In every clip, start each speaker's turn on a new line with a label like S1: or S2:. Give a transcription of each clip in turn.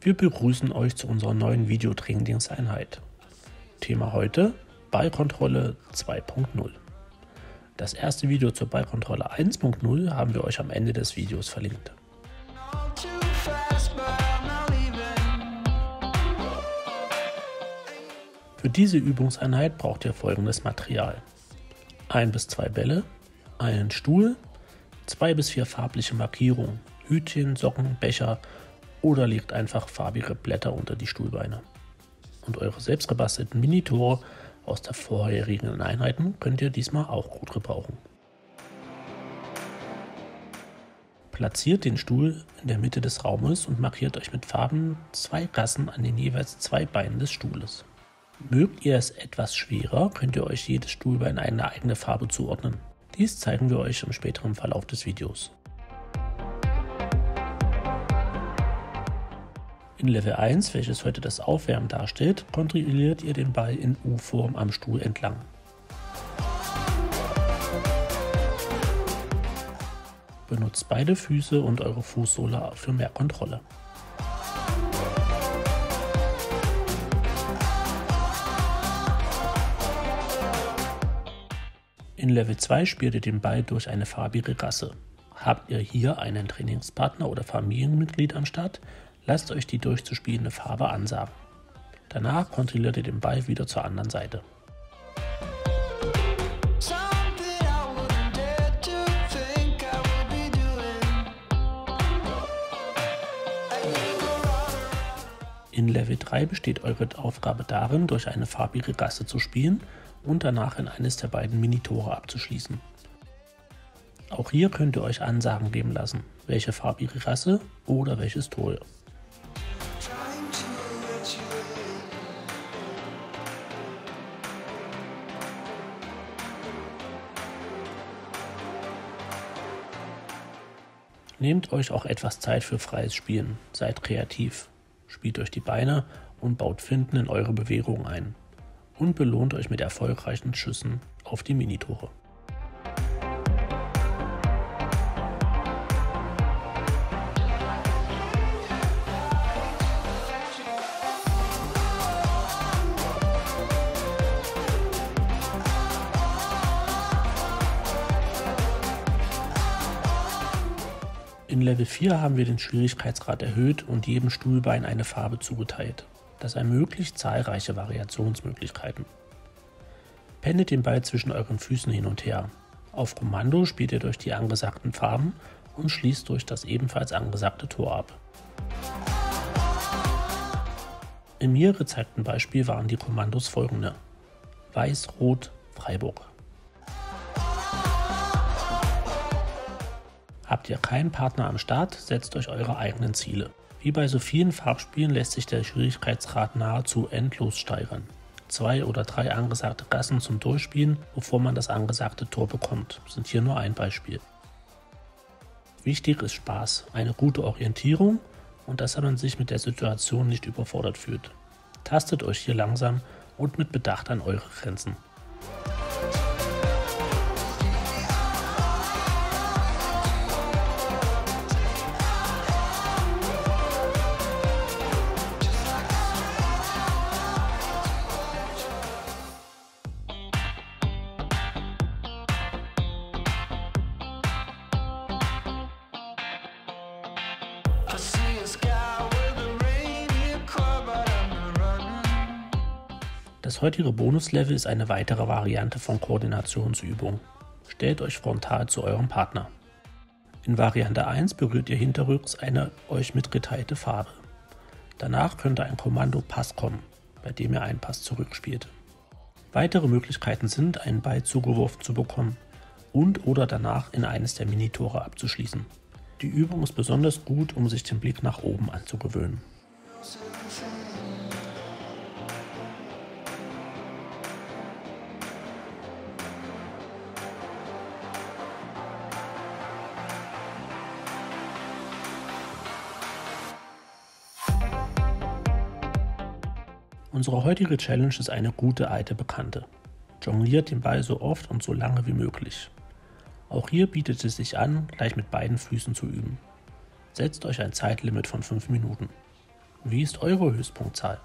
S1: Wir begrüßen euch zu unserer neuen Videotrainingseinheit. Thema heute: Ballkontrolle 2.0. Das erste Video zur Ballkontrolle 1.0 haben wir euch am Ende des Videos verlinkt. Für diese Übungseinheit braucht ihr folgendes Material: 1 bis 2 Bälle, einen Stuhl, 2 bis 4 farbliche Markierungen, Hütchen, Socken, Becher oder legt einfach farbige Blätter unter die Stuhlbeine. Und eure selbst gebastelten Minitore aus der vorherigen Einheiten könnt ihr diesmal auch gut gebrauchen. Platziert den Stuhl in der Mitte des Raumes und markiert euch mit Farben 2 Gassen an den jeweils 2 Beinen des Stuhles. Mögt ihr es etwas schwerer, könnt ihr euch jedes Stuhlbein eine eigene Farbe zuordnen. Dies zeigen wir euch im späteren Verlauf des Videos. In Level 1, welches heute das Aufwärmen darstellt, kontrolliert ihr den Ball in U-Form am Stuhl entlang. Benutzt beide Füße und eure Fußsohle für mehr Kontrolle. In Level 2 spielt ihr den Ball durch eine farbige Gasse. Habt ihr hier einen Trainingspartner oder Familienmitglied am Start, lasst euch die durchzuspielende Farbe ansagen. Danach kontrolliert ihr den Ball wieder zur anderen Seite. In Level 3 besteht eure Aufgabe darin, durch eine farbige Gasse zu spielen und danach in eines der beiden Minitore abzuschließen. Auch hier könnt ihr euch Ansagen geben lassen, welche farbige Gasse oder welches Tor. Nehmt euch auch etwas Zeit für freies Spielen, seid kreativ, spielt euch die Beine und baut Finten in eure Bewegungen ein und belohnt euch mit erfolgreichen Schüssen auf die Minitore. In Level 4 haben wir den Schwierigkeitsgrad erhöht und jedem Stuhlbein eine Farbe zugeteilt. Das ermöglicht zahlreiche Variationsmöglichkeiten. Pendelt den Ball zwischen euren Füßen hin und her. Auf Kommando spielt ihr durch die angesagten Farben und schließt durch das ebenfalls angesagte Tor ab. Im hier gezeigten Beispiel waren die Kommandos folgende: Weiß, Rot, Freiburg. Habt ihr keinen Partner am Start, setzt euch eure eigenen Ziele. Wie bei so vielen Farbspielen lässt sich der Schwierigkeitsgrad nahezu endlos steigern. 2 oder 3 angesagte Gassen zum Durchspielen, bevor man das angesagte Tor bekommt, sind hier nur ein Beispiel. Wichtig ist Spaß, eine gute Orientierung und dass man sich mit der Situation nicht überfordert fühlt. Tastet euch hier langsam und mit Bedacht an eure Grenzen. Das heutige Bonuslevel ist eine weitere Variante von Koordinationsübung. Stellt euch frontal zu eurem Partner. In Variante 1 berührt ihr hinterrücks eine euch mitgeteilte Farbe. Danach könnte ein Kommando Pass kommen, bei dem ihr einen Pass zurückspielt. Weitere Möglichkeiten sind, einen Ball zugeworfen zu bekommen und oder danach in eines der Minitore abzuschließen. Die Übung ist besonders gut, um sich den Blick nach oben anzugewöhnen. Unsere heutige Challenge ist eine gute alte Bekannte. Jongliert den Ball so oft und so lange wie möglich. Auch hier bietet es sich an, gleich mit beiden Füßen zu üben. Setzt euch ein Zeitlimit von 5 Minuten. Wie ist eure Höchstpunktzahl?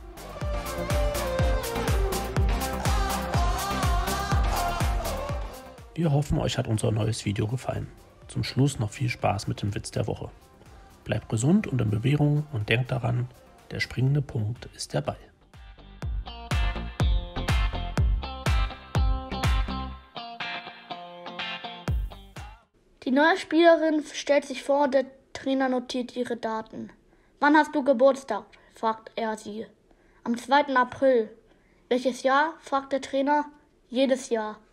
S1: Wir hoffen, euch hat unser neues Video gefallen. Zum Schluss noch viel Spaß mit dem Witz der Woche. Bleibt gesund und in Bewegung und denkt daran, der springende Punkt ist der Ball.
S2: Die neue Spielerin stellt sich vor, der Trainer notiert ihre Daten. Wann hast du Geburtstag? Fragt er sie. Am 2. April. Welches Jahr? Fragt der Trainer. Jedes Jahr.